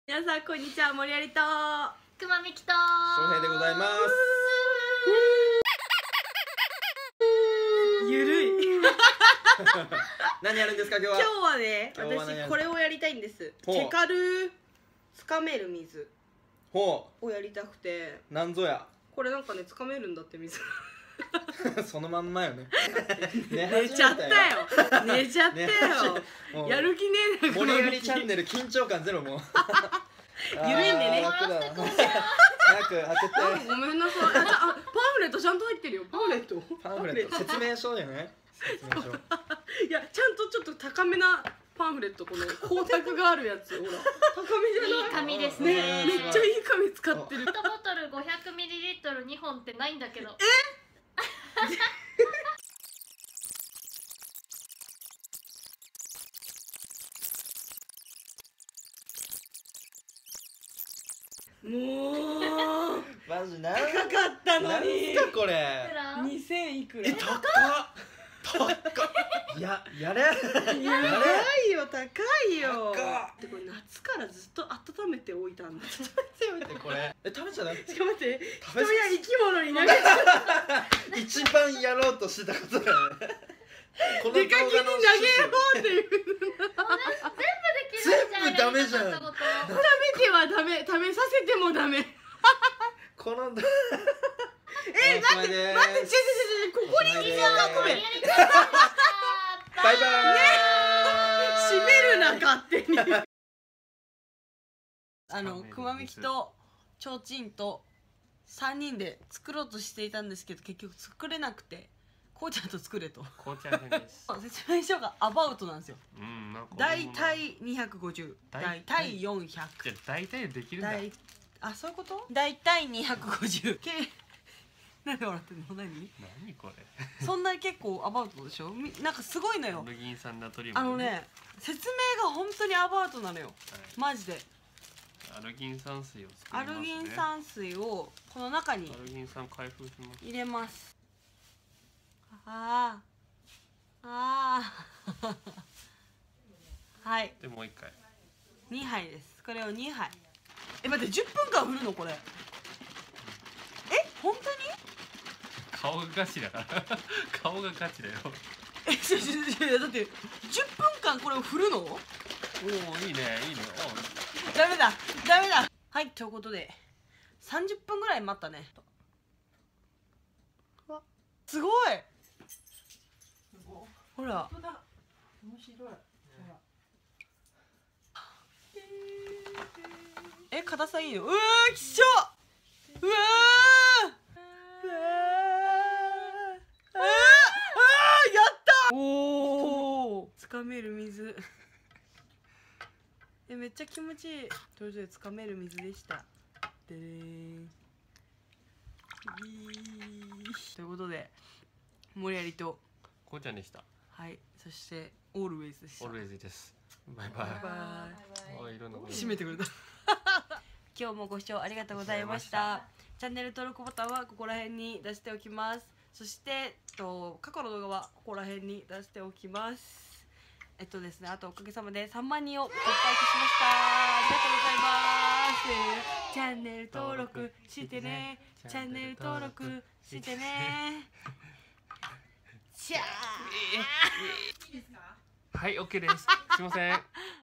皆さんこんにちは、森有とくまみきと翔平でございます。 ゆるい何やるんですか今日は。 今日はね、 今日は何やる私これをやりたいんです。 ほうテカルつかめる水ほをやりたくて、 う、なんぞや。 これなんかね、つかめるんだって水そのまんまよね。 寝ちゃったよ寝ちゃったよもうやる気ねえな、この森有チャンネル緊張感ゼロもう。 ゆるいんでね楽だ。早く開けて。 ごめんなさい。パンフレットちゃんと入ってるよ。パンフレットパンフレット説明書じゃない？説明書。 いや、ちゃんとちょっと高めなパンフレット、この光沢があるやつ。ほら高めじゃない？ いい紙ですね、 ね。 めっちゃいい紙使ってる。 ペットボトル 500ml2 本ってないんだけど。 もうマジなん高かったのなんにすかこれ。 2000いくら。 高っ。高っ。やれ。 やばいよ、高いよ。 高っで、これ夏からずっと温めておいたんだ。ちょっと待って、 これ食べちゃダメ。 ちょっと待って、 食べ人や生き物に投げちゃう。 一番やろうとしてたことだよね。この動出かけに投げよ画の趣旨うっていう。 全部ダメじゃん。 食べてはダメ、食べさせてもダメ。 この待って、待って、ここに水を運べ。 バイバーイ。 閉めるな、勝手に。くまみきとちょうちんと3人で作ろうとしていたんですけど、結局作れなくて、こうちゃんと作れと。 こうちゃんです。 説明書がアバウトなんですよ。 なんかだいたい250、だいたい400。 じゃあ大体できるんだ。 あ、そういうこと？だいたい250。なんで笑ってんの？何？ 何これ。 そんな結構アバウトでしょ？なんかすごいのよ。 アルギン酸ナトリウム。 説明が本当にアバウトなのよ。マジで。 アルギン酸水を作りますね。 アルギン酸水をこの中にアルギン酸開封します。 入れます。はい。 でもう一回。 2杯です。これを2杯。待って、10分間振るのこれ。本当に？ 顔がガチだから。顔がガチだよ。 だって10分間これを振るの？ おお、いいね、いいね。 ダメだ、ダメだ。はい、ということで30分ぐらい待ったね。すごい。ほら。面白い。硬さいいの？うわー、きしょ。うわー。やった。おお。つかめる水。めっちゃ気持ちいい。ということでつかめる水でした。でーん。ということで森有とこうちゃんでした。 はい、そしてオールウェイズでした。 オールウェイズです。バイバイ。 バイ。 いろんなこと閉めてくれた。今日もご視聴ありがとうございました。チャンネル登録ボタンはここら辺に出しておきます。そして過去の動画はここら辺に出しておきます。ですね、あとおかげさまで3万人を突破いたしました。ありがとうございます。チャンネル登録してね。チャンネル登録してね。じゃあ。 はい、オッケーです。すいません。